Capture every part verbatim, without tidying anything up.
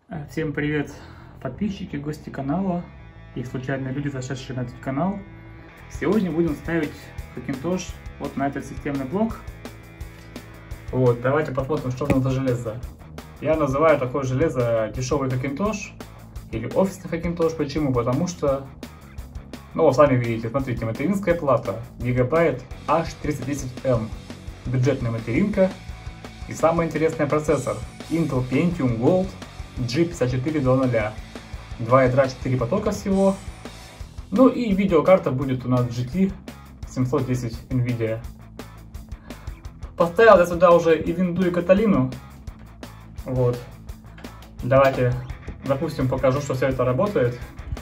Всем привет, подписчики, гости канала и случайные люди, зашедшие на этот канал. Сегодня будем ставить Hackintosh вот на этот системный блок. Вот, давайте посмотрим, что это за железо. Я называю такое железо дешевый Hackintosh или офисный Hackintosh. Почему? Потому что, ну, вы сами видите, смотрите, материнская плата Gigabyte эйч триста десять эм, бюджетная материнка и самый интересный процессор Intel Pentium Gold джи пятьдесят четыре два ноль, два ядра, четыре потока всего. Ну и видеокарта будет у нас джи ти семьсот десять Nvidia. Поставил я сюда уже и винду, и Каталину. Вот. Давайте, допустим, покажу, что все это работает.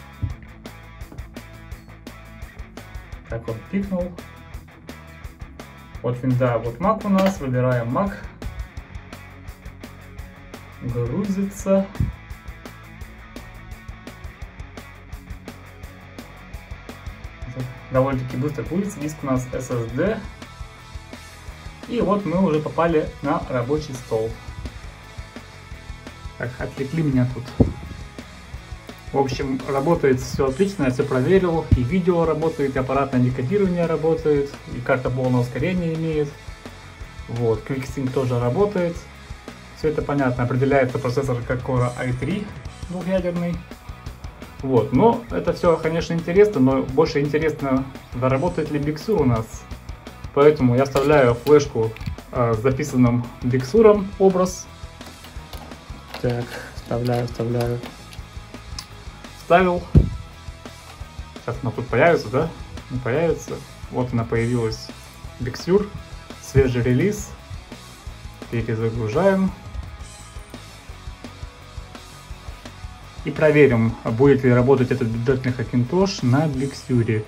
Так, он пикнул. Вот винда, вот Mac у нас. Выбираем Mac. Грузится. Довольно-таки быстро грузится. Диск у нас эс эс ди. И вот мы уже попали на рабочий стол. Так, отвлекли меня тут. В общем, работает все отлично, я все проверил. И видео работает, и аппаратное декодирование работает, и карта полного ускорения имеет. Вот, QuickSync тоже работает. Все это понятно, определяется процессор как Core ай три двухъядерный. Вот, но это все, конечно, интересно, но больше интересно, заработает ли Big Sur у нас. Поэтому я вставляю флешку э, с записанным Big Sur образ. Так, вставляю, вставляю. Вставил. Сейчас она тут появится, да? Не появится. Вот она появилась. Big Sur. Свежий релиз. Перезагружаем. И проверим, будет ли работать этот бюджетный Hackintosh на Big Sur.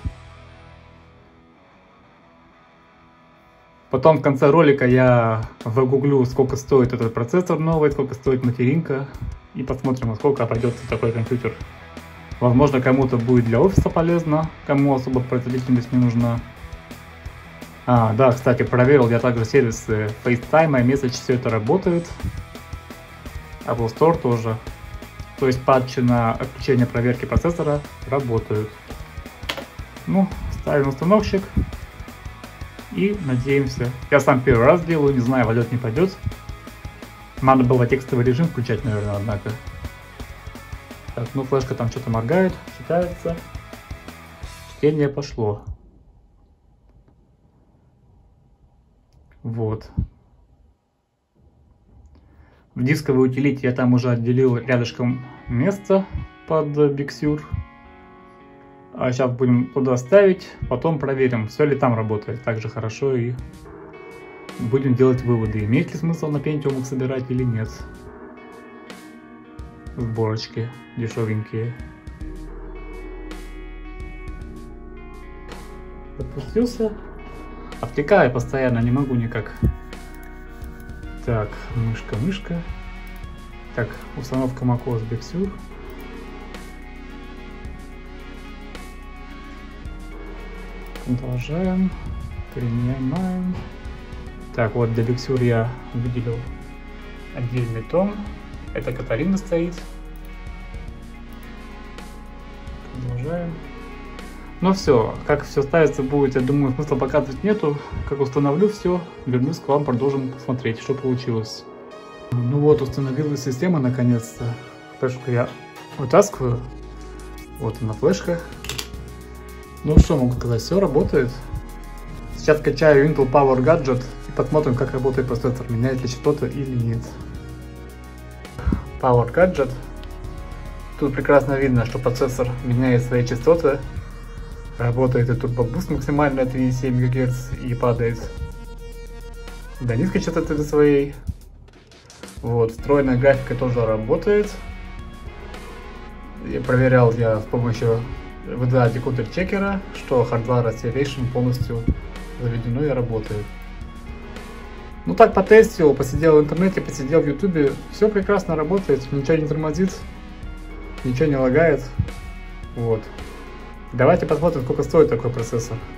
Потом в конце ролика я загуглю, сколько стоит этот процессор новый, сколько стоит материнка. И посмотрим, сколько обойдется такой компьютер. Возможно, кому-то будет для офиса полезно, кому особо производительность не нужна. А, да, кстати, проверил я также сервисы FaceTime, iMessage, все это работает. Apple Store тоже. То есть патчи на отключение проверки процессора работают. Ну, ставим установщик. И надеемся. Я сам первый раз делаю, не знаю, войдет, не пойдет. Надо было текстовый режим включать, наверное, однако. Так, ну флешка там что-то моргает, читается. Чтение пошло. Вот. В дисковой утилите я там уже отделил рядышком место под Big Sur. А сейчас будем туда ставить, потом проверим, все ли там работает так же хорошо, и будем делать выводы, имеет ли смысл на Pentium собирать или нет. Сборочки дешевенькие. Запустился. Обтекаю постоянно, не могу никак. Так, мышка, мышка. Так, установка macOS Big Sur. Продолжаем. Принимаем. Так, вот для Big Sur я выделил отдельный том. Это Каталина стоит. Продолжаем. Ну все, как все ставится будет, я думаю, смысла показывать нету. Как установлю все, вернусь к вам, продолжим смотреть, что получилось. Ну вот, установилась система наконец-то. Флешку я вытаскиваю. Вот она, флешка. Ну что могу сказать, все работает. Сейчас качаю Intel Power Gadget и посмотрим, как работает процессор, меняет ли что-то или нет. Power Gadget. Тут прекрасно видно, что процессор меняет свои частоты. Работает и турбобуст максимально три и семь гигагерц и падает до низкой частоты до своей. Вот, встроенная графика тоже работает. И проверял я с помощью ви ди эй декодер чекера, что Hardware Acceleration полностью заведено и работает. Ну так потестил, посидел в интернете, посидел в ютубе. Все прекрасно работает, ничего не тормозит, ничего не лагает. Вот. Давайте посмотрим, сколько стоит такой процессор.